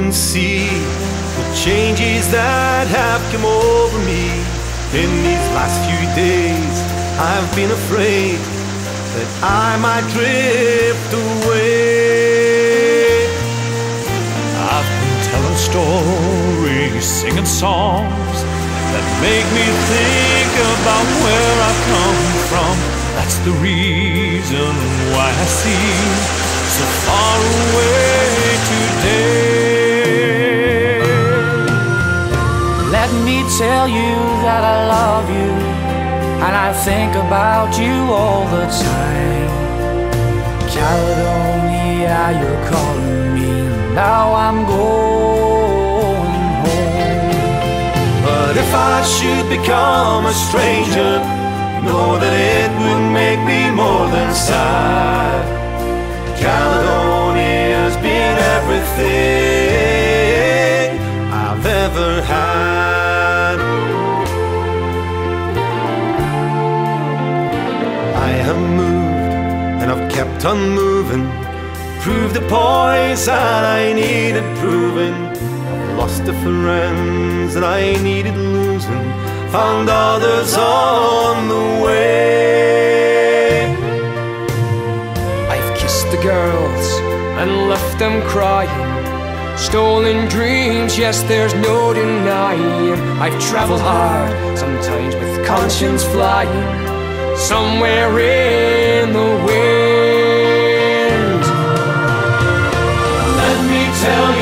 can see the changes that have come over me. In these last few days I've been afraid that I might drift away. I've been telling stories, singing songs that make me think about where I've come from. That's the reason why I seem so far away today. Let me tell you that I love you, and I think about you all the time. Caledonia, you're calling me, now I'm going home. But if I should become a stranger, know that it would make me more than sad. Caledonia's been everything I've ever had. I have moved and I've kept on moving, proved the points that I needed proving. I've lost the friends that I needed losing, found others on the way. I've kissed the girls and left them crying, stolen dreams, yes, there's no denying. I've traveled hard, sometimes with conscience flying, somewhere in the wind. Let me tell you